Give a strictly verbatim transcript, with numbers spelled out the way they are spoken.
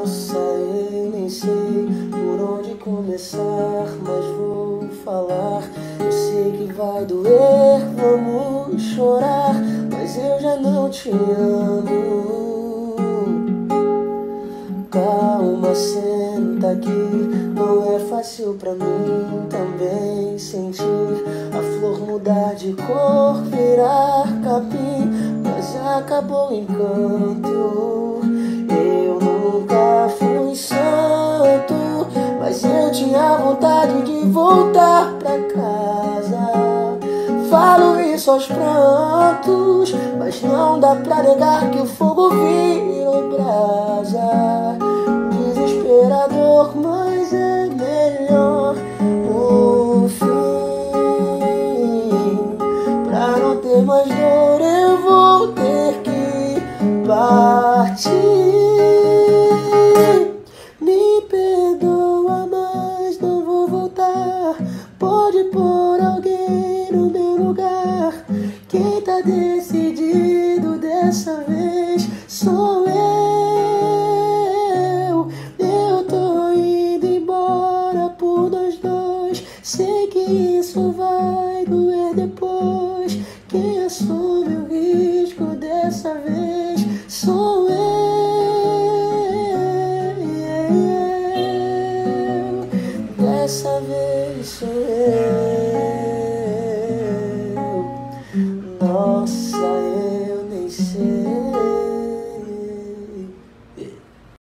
Nossa, eu nem sei por onde começar, mas vou falar. Eu sei que vai doer, vamos chorar, mas eu já não te amo. Calma, senta aqui, não é fácil pra mim também sentir a flor mudar de cor, virar capim, mas já acabou o encanto. Eu nunca fui santo, mas eu tinha vontade de voltar pra casa. Falo isso aos prantos, mas não dá pra negar que o fogo virou brasa. Desesperador, mas é melhor o fim. Pra não ter mais dor eu vou ter que partir. Me perdoa, mas não vou voltar. Pode pôr alguém no meu lugar. Quem tá decidido dessa vez sou eu. Eu tô indo embora por nós dois. Sei que isso vai doer depois. Quem assume o risco dessa vez sou eu. Dessa vez sou eu.